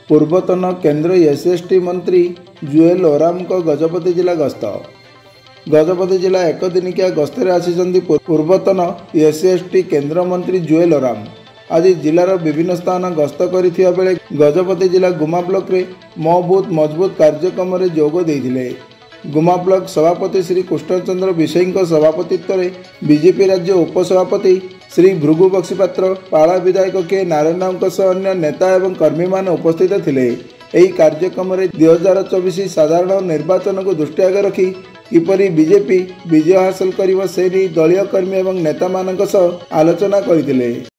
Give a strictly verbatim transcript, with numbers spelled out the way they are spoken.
पूर्वतन केंद्र एसएसटी मंत्री जुएल ओराम को गजपति जिला गस्त। गजपति जिला एक दिनिकिया गस्तर आसी पूर्वतन एसएसटी केंद्र मंत्री जुएल ओराम आज जिलार विभिन्न स्थान गस्त करथिया बेले गजपति जिला गुमा ब्लॉक रे मो बूथ मजबूत कार्यक्रम में जोग देइथिले। गुमा ब्लॉक सभापति श्री कृष्णचंद्र विषयी सभापतित्व में बीजेपी राज्य उपसभापति श्री भृगु बक्सीपात्र, पाला विधायक के नारायण अन्य नेता एवं कर्मी मान उपस्थित थिले। एही कार्यक्रम में दुई हजार चौबीस साधारण निर्वाचन को दृष्टि आगे रखी किपरि बीजेपी विजय हासिल करिବ से दलीय कर्मी एवं नेता मानक सह आलोचना करथिले।